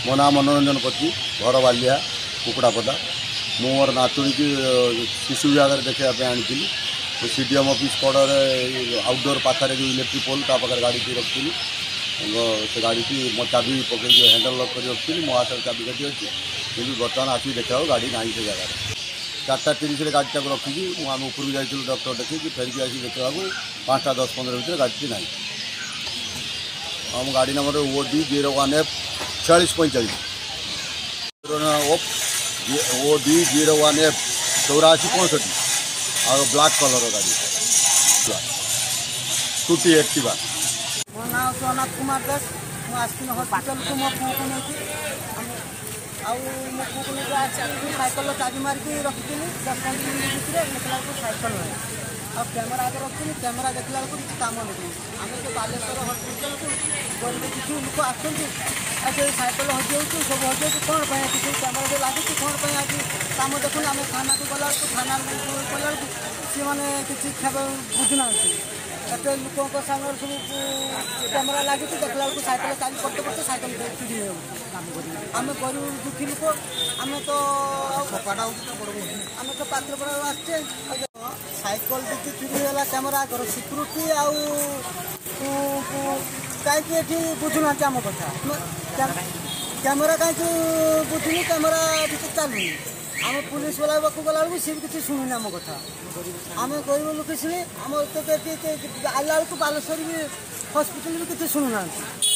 मो ना मनोरंजन पति घर बालिया कुकड़ापदा मु मोर नातुणी की शिशु विभाग देखा आनी सीडीएम ऑफिस कड़े आउटडोर पाखे जो इलेक्ट्रिक पोल पाखे गाड़ी की रखी से गाड़ी की मो चाबी पकड़ हैंडल लॉक कर रखी मो हाथ चाबी काटी अच्छी कि बर्तमान आसिक देखा गाड़ी ना से जगह 4:30 गाड़ी टाक रखी आम ऊपर जाइलु डॉक्टर देखिए फेरिक आसी देखा 5:10-15 भितर गाड़ी ना आम गाड़ी नंबर OD01F 4645 OD01F 8465 और ब्लैक कलर गाड़ी स्कूटी एक्टिवा। मो ना अनाथ कुमार दास मुझे हॉस्पिटल को मो पुओ को नहीं मो पुओ को नहीं साइकिल चाबी मारिक रखी 10-15 मिनट भितर देखला साइकिल ना और कैमेरा आगे रखी कैमेरा देखला किसी कम नहीं आम जो बालेश्वर हॉस्पिटल को गरीब किसी लोक आसते साइकिल हजि सब हजि कौन किसी कैमेरा लगी कौन आज कम देखुन आम थाना को गला थाना गला सी मैंने किसी बुझुना एत लोक सामने सब कैमेरा लगी देखला साइकिल चार्ज करते करते साइकिल चुरी हो आम गरीब दुखी लोक आम तो आम तो पात्रपड़ा आसचे साइकिल दी चुरी है कैमेरा कर सिक्यूरीटी कहीं बुझुना आम कथा कैमेरा कहीं बुझुनी कैमेरा चलुनी आम पुलिस वाला पाक गला सी भी किसी शुणुनी आम कथा आम गरीब लोक शुणी आम आइला बेलू बालेश्वर भी हॉस्पिटल भी किसी शुणुना।